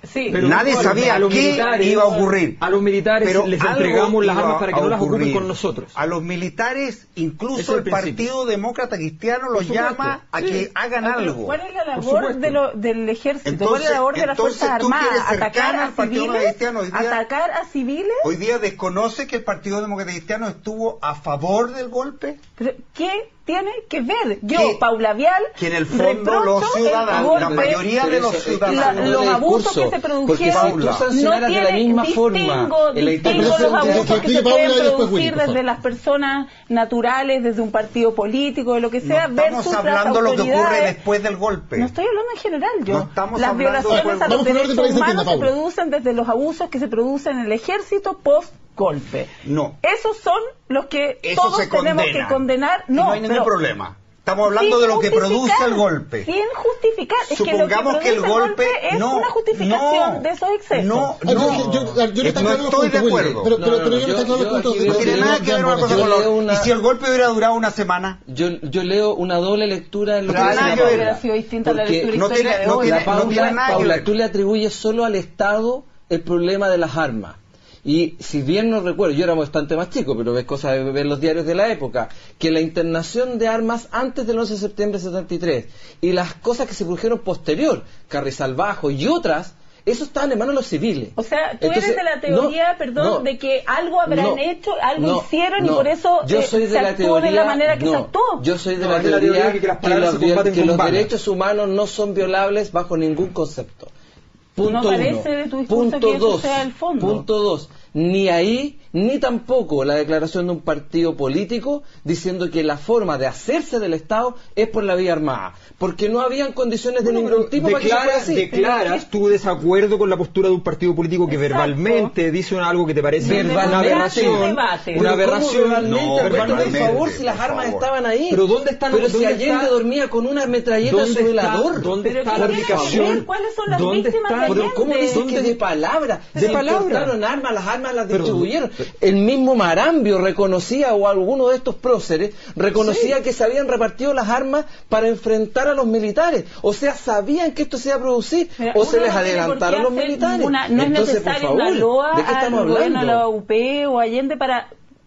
Sí. Pero nadie sabía a los qué militares, iba a ocurrir. A los militares Pero les algo entregamos las iba armas para que a no las ocupen ocurrir. con nosotros. A los militares, Ese incluso es el el principio. Partido Demócrata Cristiano Por los supuesto, llama a sí. que hagan algo. ¿Cuál es la Por labor supuesto. del ejército? Entonces- ¿Cuál es la labor de las entonces Fuerzas tú quieres Armadas? cercana ¿Atacar al a Partido civiles? Cristiano hoy día. ¿Atacar a civiles? Hoy día desconoce que el Partido Demócrata Cristiano estuvo a favor del golpe. Pero, ¿qué tiene que ver? Yo, Que- Paula Vial, Que en el fondo reprocho los ciudadanos, el la golpe, mayoría de los ciudadanos, los abusos que se Porque produjeron si tú Paula. sancionaras de la misma forma en la distingo intervención los de abusos armas, que se Paula, pueden y después Willy, producir por favor. desde las personas naturales, desde un partido político, de lo que sea, no versus estamos las hablando de lo que ocurre autoridades. después del golpe. No estoy hablando en general, yo. No estamos Las hablando de violaciones golpe. a los Vamos por orden derechos para que se humanos entienda, se Paula. producen desde los abusos que se producen en el ejército post-golpe. No. Esos son los que Eso todos se tenemos condena. que condenar. Y No, no hay ningún pero problema. Estamos hablando sin de lo que produce justificar, el golpe. Sin justificar. Es Supongamos que lo que produce el golpe es no, una justificación no, de esos excesos. No, Yo no, no está no claro los estoy de puntos, Willy, acuerdo. pero yo no yo- está claro los yo puntos. aquí de- veo No tiene que nada que ver una cosa yo con la leo otra. una- ¿Y si el golpe hubiera durado una semana? Yo leo una doble lectura en lo Pero que nada dice que la ver. Paula. Hubiera sido distinta la Porque lectura no histórica tiene- de no hoy. tiene- La Paula, no tiene nada que Paula, ver. tú le atribuyes solo al Estado el problema de las armas. Y si bien no recuerdo, yo era bastante más chico, pero ves cosas de ver los diarios de la época, que la internación de armas antes del 11 de septiembre de 73 y las cosas que se produjeron posterior, Carrizal Bajo y otras, eso estaban en manos de los civiles. O sea, tú Entonces, eres de la teoría, no, de que algo habrán no, hecho, algo no, hicieron y no. por eso Yo soy de se la actuó teoría, de la manera que se no, actuó. Yo soy de No, la es de la teoría teoría que las palabras se combaten que con los balas. derechos humanos no son violables bajo ningún concepto. Punto No parece uno. de tu discurso Punto que eso dos. sea el fondo. Punto dos. Ni ahí, ni tampoco la declaración de un partido político diciendo que la forma de hacerse del Estado es por la vía armada. Porque no habían condiciones de ningún tipo para que eso fuera así. declaras tu desacuerdo con la postura de un partido político que Exacto. verbalmente dice algo que te parece Verbalmente. una aberración. Debate. Una Pero ¿cómo aberración. verbalmente? No, Hazme verbalmente, por favor, si las por armas favor. estaban ahí. Pero ¿dónde están- Pero si dónde Allende está- dormía con una metralleta en su ¿Dónde velador. ¿Dónde Pero está ¿qué la tiene que aplicación? ver? ¿Cuáles son las ¿Dónde víctimas está? de Pero ¿cómo Allende? dices ¿Dónde- que de palabra? de Se palabra? importaron armas, las armas las Pero- distribuyeron. El mismo Marambio reconocía, o alguno de estos próceres, reconocía que se habían repartido las armas para enfrentar a los militares. O sea, sabían que esto se iba a producir, Mira, o se uno les no tiene adelantaron por los qué hacer militares. ninguna- no Entonces, es necesario por favor, una loa ¿de qué estamos al gobierno de la hablando? UP o Allende para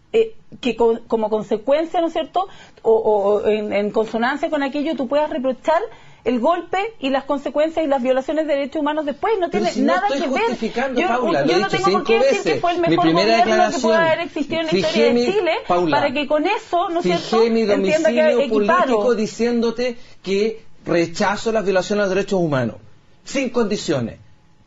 que como consecuencia, ¿no es cierto?, o en consonancia con aquello, tú puedas reprochar el golpe y las consecuencias y las violaciones de derechos humanos después. No Pero tiene si no nada estoy que ver. justificando, Yo, Paula, lo yo he no dicho tengo por qué 5 decir que veces. fue el Mi mejor primera gobierno que declaración. pueda haber existido en la Fijé historia de mi- Chile, Paula, para que con eso, ¿no es cierto?, Fijé mi entienda que domicilio político equiparo. diciéndote que rechazo las violaciones a los derechos humanos, sin condiciones.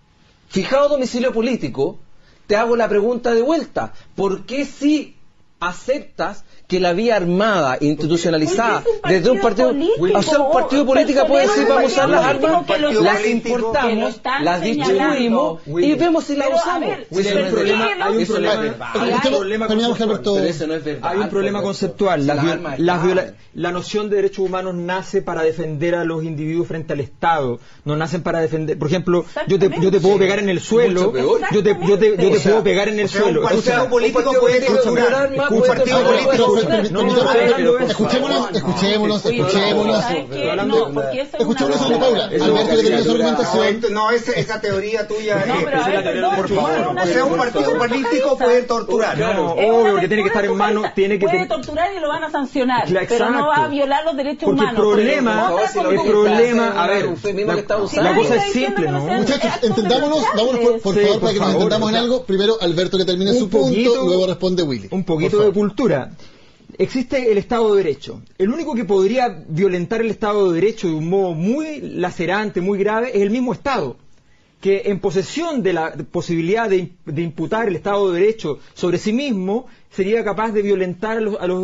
Fijado domicilio político, te hago la pregunta de vuelta. ¿Por qué si aceptas que la vía armada institucionalizada Porque es desde un partido político, o sea, un partido político puede decir vamos a usar las armas, que lo las están- importamos, que lo están las distribuimos señalando. y vemos si las Pero, a usamos? ver, Willy, pero hay un problema, ¿qué es lo hay un que- problema, Eso no es verdad. hay un Escuchemos- problema terminamos, conceptual. Alberto. Pero eso no es verdad. Hay un problema Alberto. conceptual. Si Las las viol- armas las estaban. viola- la noción de derechos humanos nace para defender a los individuos frente al Estado. No nacen para defender. Por ejemplo, yo te puedo pegar en el suelo. Mucho peor. Yo te puedo pegar en el suelo. Un partido Escucha, político puede torturar. Un partido político Escuchémonos. ¿Sabes qué? No, porque eso es Escuchémonos una- a Paula. Alberto que termina su argumentación. No, esa teoría tuya No, pero a ver, perdón, por favor. es una O sea, un lectura partido político puede torturar. No, Es una obvio que lectura tiene que estar en mano, focalista. tiene que puede tener- torturar y lo van a sancionar, Claro, pero no va a exacto. violar los derechos Porque el humanos. problema, Pero otra el conducta. problema, a ver, eufemismo que está usando. la cosa es Está diciendo simple, que ¿no? no sean Muchachos, actos entendámonos, vámonos por Sí, favor por para que nos favor, entendamos en o sea, algo. Primero Alberto que termine un su punto, poquito- luego responde Willy. Un poquito Por de favor. cultura. Existe el Estado de Derecho. El único que podría violentar el Estado de Derecho de un modo muy lacerante, muy grave, es el mismo Estado, que en posesión de la posibilidad de imputar el Estado de Derecho sobre sí mismo, sería capaz de violentar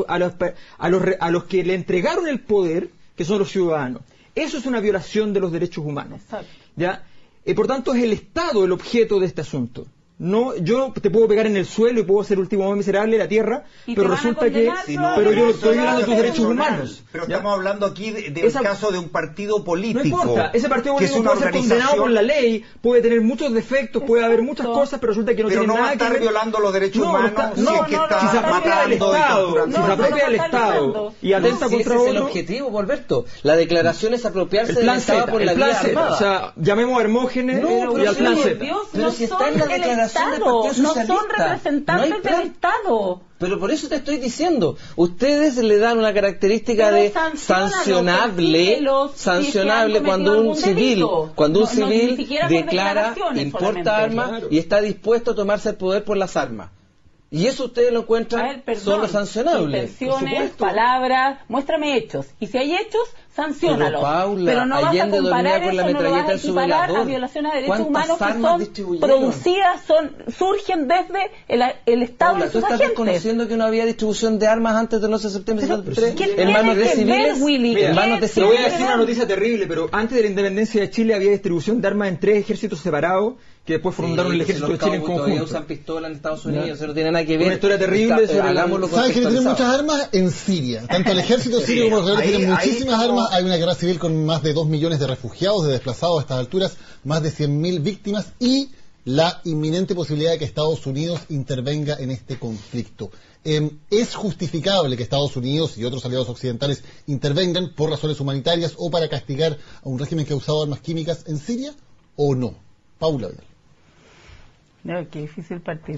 a los que le entregaron el poder, que son los ciudadanos. Eso es una violación de los derechos humanos. Exacto. ¿Ya? Por tanto, es el Estado el objeto de este asunto. No, yo te puedo pegar en el suelo y puedo ser el último más miserable de la tierra, pero resulta que pero yo estoy violando tus derechos humanos. Pero estamos hablando aquí del caso de un partido político. No importa, ese partido político puede ser condenado por la ley, puede tener muchos defectos, puede haber muchas cosas, pero resulta que no tiene nada que ver. Pero no va a estar violando los derechos humanos si se apropia del Estado, si se apropia del Estado y atenta contra otro. Ese es el objetivo, Alberto. La declaración es apropiarse del Estado por la vía armada. O sea, llamemos a Hermógenes y al plan Z. Pero si está en la declaración del Partido Socialista, no son representantes del Estado. Pero por eso te estoy diciendo, ustedes le dan una característica de sancionable cuando un civil declara, importa armas y está dispuesto a tomarse el poder por las armas. Y eso ustedes lo encuentran solo sancionable. Intenciones, palabras, muéstrame hechos. Y si hay hechos, sanciónalos. Pero no vas a comparar eso, no lo vas a equiparar a violaciones de derechos humanos que son producidas, surgen desde el Estado y sus agentes. ¿Tú estás reconociendo que no había distribución de armas antes del 11 de septiembre de 1973? En manos de civiles. Te voy a decir una noticia terrible, pero antes de la independencia de Chile había distribución de armas en 3 ejércitos separados que después fundaron el ejército de Chile en conjunto. Todavía usan pistola en Estados Unidos, eso no tiene nada que ver. Una historia terrible. ¿Sabes que tienen muchas armas en Siria? Tanto el ejército sirio como los rebeldes tienen muchísimas armas. Hay una guerra civil con más de 2 millones de refugiados, de desplazados a estas alturas, más de 100.000 víctimas y la inminente posibilidad de que Estados Unidos intervenga en este conflicto. ¿Es justificable que Estados Unidos y otros aliados occidentales intervengan por razones humanitarias o para castigar a un régimen que ha usado armas químicas en Siria o no? Paula Vidal. No, qué difícil partir.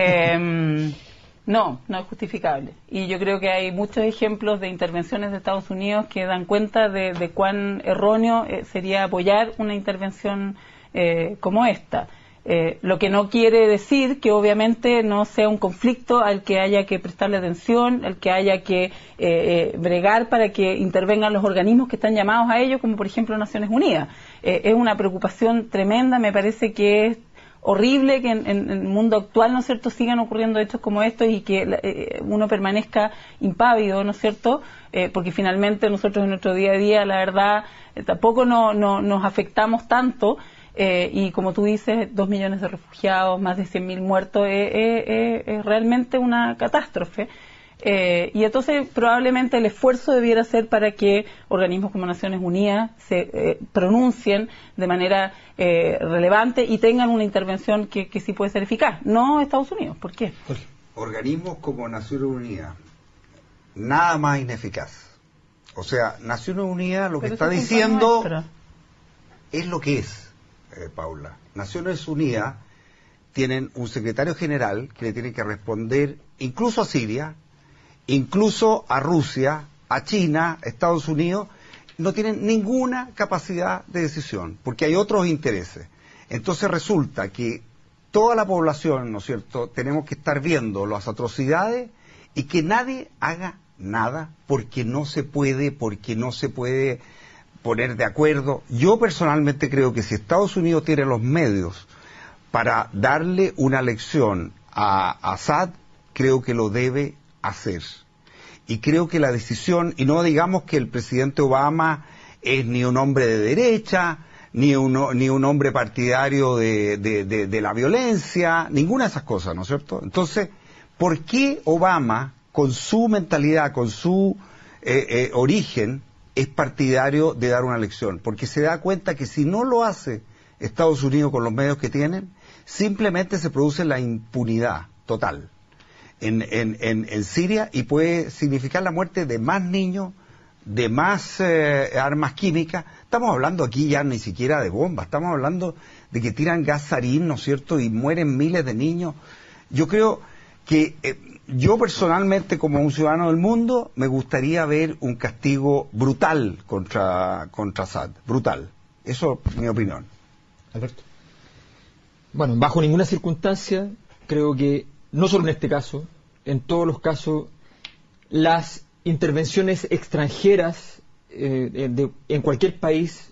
No es justificable. Y yo creo que hay muchos ejemplos de intervenciones de Estados Unidos que dan cuenta de cuán erróneo sería apoyar una intervención como esta. Lo que no quiere decir que obviamente no sea un conflicto al que haya que prestarle atención, al que haya que bregar para que intervengan los organismos que están llamados a ello, como por ejemplo Naciones Unidas. Es una preocupación tremenda, me parece que es horrible que en el mundo actual, ¿no es cierto?, sigan ocurriendo hechos como estos y que uno permanezca impávido, ¿no es cierto?, porque finalmente nosotros en nuestro día a día, la verdad, tampoco nos afectamos tanto, y como tú dices, 2 millones de refugiados, más de 100.000 muertos, es realmente una catástrofe. Y entonces probablemente el esfuerzo debiera ser para que organismos como Naciones Unidas se pronuncien de manera relevante y tengan una intervención que sí puede ser eficaz, no Estados Unidos. ¿Por qué? Organismos como Naciones Unidas, nada más ineficaz. O sea, Naciones Unidas lo que está diciendo es lo que es, Paula. Naciones Unidas tienen un secretario general que le tiene que responder incluso a Siria, incluso a Rusia, a China, a Estados Unidos, no tienen ninguna capacidad de decisión, porque hay otros intereses. Entonces resulta que toda la población, ¿no es cierto?, tenemos que estar viendo las atrocidades y que nadie haga nada porque no se puede poner de acuerdo. Yo personalmente creo que si Estados Unidos tiene los medios para darle una lección a Assad, creo que lo debe hacer. Y creo que la decisión, y no digamos que el presidente Obama es ni un hombre de derecha, ni un hombre partidario de la violencia, ninguna de esas cosas, ¿no es cierto? Entonces, ¿por qué Obama, con su mentalidad, con su origen, es partidario de dar una lección? Porque se da cuenta que si no lo hace Estados Unidos con los medios que tienen, simplemente se produce la impunidad total en Siria y puede significar la muerte de más niños, de más armas químicas. Estamos hablando aquí ya ni siquiera de bombas, estamos hablando de que tiran gas sarín, ¿no es cierto?, y mueren miles de niños. Yo creo que yo personalmente, como un ciudadano del mundo, me gustaría ver un castigo brutal contra Assad, brutal. Eso es mi opinión. Alberto. Bueno, bajo ninguna circunstancia, creo que, no solo en este caso, en todos los casos, las intervenciones extranjeras en cualquier país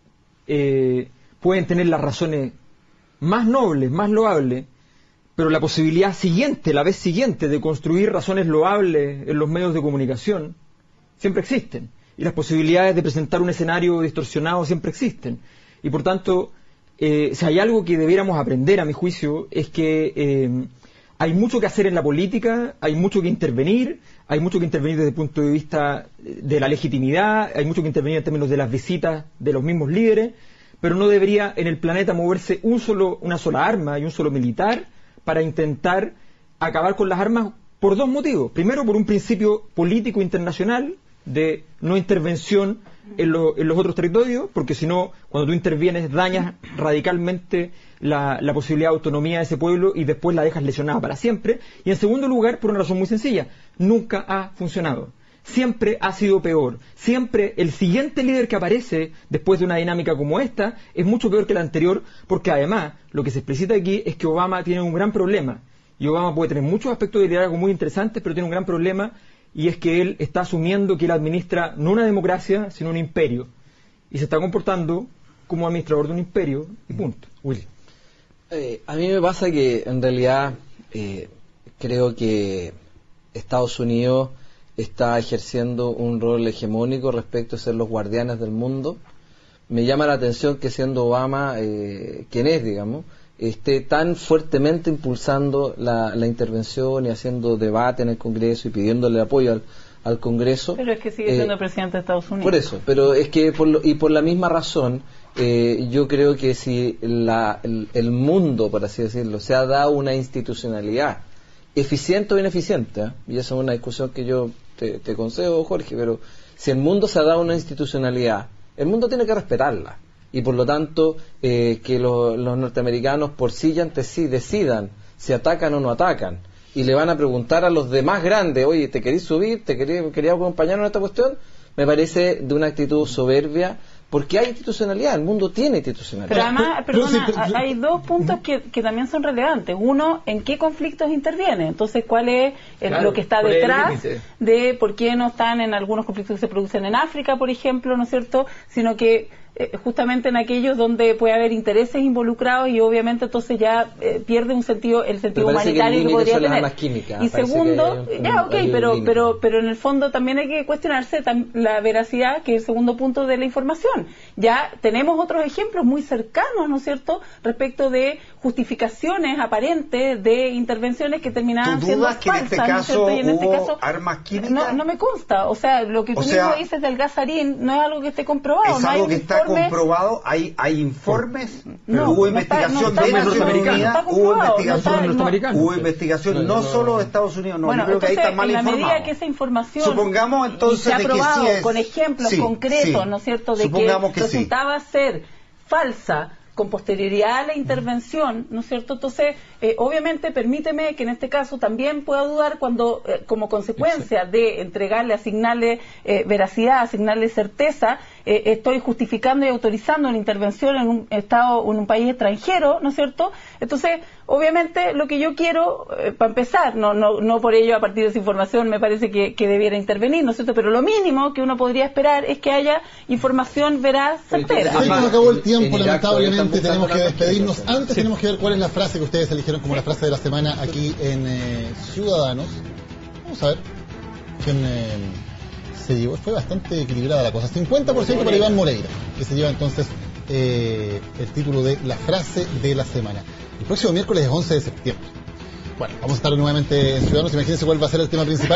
pueden tener las razones más nobles, más loables, pero la posibilidad siguiente, la vez siguiente, de construir razones loables en los medios de comunicación, siempre existen. Y las posibilidades de presentar un escenario distorsionado siempre existen. Y por tanto, si hay algo que debiéramos aprender, a mi juicio, es que hay mucho que hacer en la política, hay mucho que intervenir desde el punto de vista de la legitimidad, hay mucho que intervenir en términos de las visitas de los mismos líderes, pero no debería en el planeta moverse una sola arma y un solo militar para intentar acabar con las armas por dos motivos. Primero, por un principio político internacional de no intervención en los otros territorios, porque si no, cuando tú intervienes, dañas radicalmente la posibilidad de autonomía de ese pueblo y después la dejas lesionada para siempre. Y en segundo lugar, por una razón muy sencilla, nunca ha funcionado. Siempre ha sido peor. Siempre el siguiente líder que aparece después de una dinámica como esta es mucho peor que el anterior, porque además lo que se explicita aquí es que Obama tiene un gran problema. Y Obama puede tener muchos aspectos de liderazgo muy interesantes, pero tiene un gran problema, y es que él está asumiendo que él administra no una democracia, sino un imperio. Y se está comportando como administrador de un imperio, y punto. Willy. A mí me pasa que en realidad creo que Estados Unidos está ejerciendo un rol hegemónico respecto a ser los guardianes del mundo. Me llama la atención que siendo Obama quien es, digamos, esté tan fuertemente impulsando la intervención y haciendo debate en el Congreso y pidiéndole apoyo al Congreso. Pero es que sigue siendo presidente de Estados Unidos. Por eso, pero es que por la misma razón, yo creo que si el mundo, por así decirlo, se ha dado una institucionalidad eficiente o ineficiente, y esa es una discusión que yo te concedo, Jorge, pero si el mundo se ha dado una institucionalidad, el mundo tiene que respetarla. Y por lo tanto, que los norteamericanos por sí y ante sí decidan si atacan o no atacan, y le van a preguntar a los demás grandes, oye, ¿te querés subir? ¿Te quería acompañar en esta cuestión? Me parece de una actitud soberbia, porque hay institucionalidad, el mundo tiene institucionalidad. Pero además, perdona, hay dos puntos que también son relevantes. Uno, ¿en qué conflictos interviene? Entonces, ¿cuál es lo que está detrás de por qué no están en algunos conflictos que se producen en África, por ejemplo, ¿no es cierto? Sino que justamente en aquellos donde puede haber intereses involucrados y obviamente entonces ya pierde el sentido humanitario que podría tener. Y segundo, pero en el fondo también hay que cuestionarse la veracidad, que es el segundo punto de la información. Ya tenemos otros ejemplos muy cercanos, ¿no es cierto?, respecto de justificaciones aparentes de intervenciones que terminaban siendo falsas. ¿Tú dudas que en este caso hubo armas químicas? No me consta. O sea, lo que tú mismo dices del gasarín no es algo que esté comprobado. Es algo que está comprobado. Hay informes. Hubo investigación de Naciones Unidas. Hubo investigación no solo de Estados Unidos. No, yo creo que ahí está mal informado. En la medida que esa información supongamos entonces se ha probado de que sí es, con ejemplos concretos, ¿no es cierto?, de que resultaba ser falsa con posterioridad a la intervención, ¿no es cierto? Entonces, obviamente, permíteme que en este caso también pueda dudar cuando, como consecuencia de entregarle, asignarle veracidad, asignarle certeza, estoy justificando y autorizando una intervención en un Estado, en un país extranjero, ¿no es cierto? Entonces, obviamente, lo que yo quiero, para empezar, no por ello, a partir de esa información, me parece que debiera intervenir, ¿no es cierto? Pero lo mínimo que uno podría esperar es que haya información veraz, certera. Se nos acabó el tiempo, lamentablemente, tenemos que despedirnos. Antes tenemos que ver cuál es la frase que ustedes eligieron como la frase de la semana aquí en Ciudadanos. Vamos a ver quién se llevó. Fue bastante equilibrada la cosa. 50% para Iván Moreira, que se lleva entonces el título de la frase de la semana. El próximo miércoles es 11 de septiembre. Bueno, vamos a estar nuevamente en Ciudadanos. Imagínense cuál va a ser el tema principal.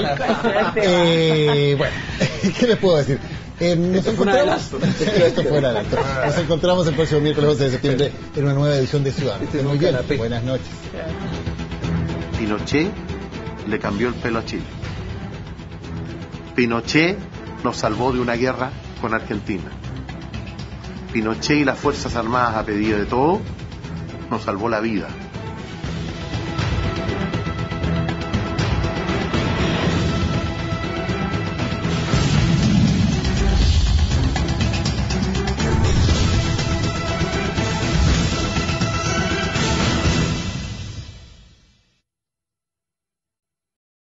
Bueno, ¿qué les puedo decir? Nos encontramos. Esto fue un adelanto. Nos encontramos el próximo miércoles 11 de septiembre en una nueva edición de Ciudadanos. Muy bien. Buenas noches. Pinochet le cambió el pelo a Chile. Pinochet nos salvó de una guerra con Argentina. Pinochet y las Fuerzas Armadas, a pedido de todos, nos salvó la vida.